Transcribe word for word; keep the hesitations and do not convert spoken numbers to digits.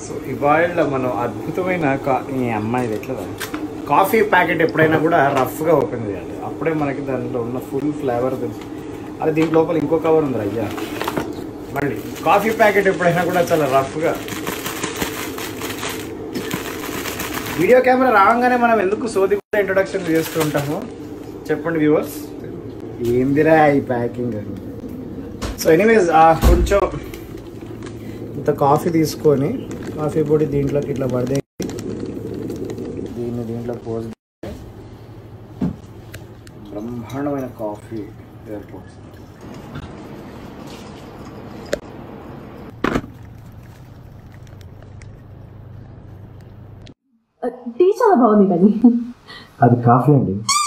So ఇవాళ మనం అద్భుతమైన కా ఈ అమ్మాయి ఎట్లా కాఫీ ప్యాకెట్ ఎప్పుడైనా కూడా రఫ్గా ఓపెన్ చేయాలి, అప్పుడే మనకి దాంట్లో ఉన్న ఫుల్ ఫ్లేవర్ తెలుసు. అది దీని లోపల ఇంకో కవర్ ఉంది అయ్యా. మళ్ళీ కాఫీ ప్యాకెట్ ఎప్పుడైనా కూడా చాలా రఫ్గా. వీడియో కెమెరా రాగానే మనం ఎందుకు సోది కూడా ఇంట్రొడక్షన్ చేస్తూ ఉంటాము చెప్పండి వ్యూవర్స్. ఏందిరా ఈ ప్యాకింగ్. సో ఎనీవేస్ కొంచెం ఇంత కాఫీ తీసుకొని కాఫీ పొడి దీంట్లోకి ఇట్లా పడితే దీన్ని దీంట్లో పోసి బ్రహ్మాండమైన కాఫీ ఏర్పడుతుంది. టీ చాలా బాగుంది కానీ అది కాఫీ అండి.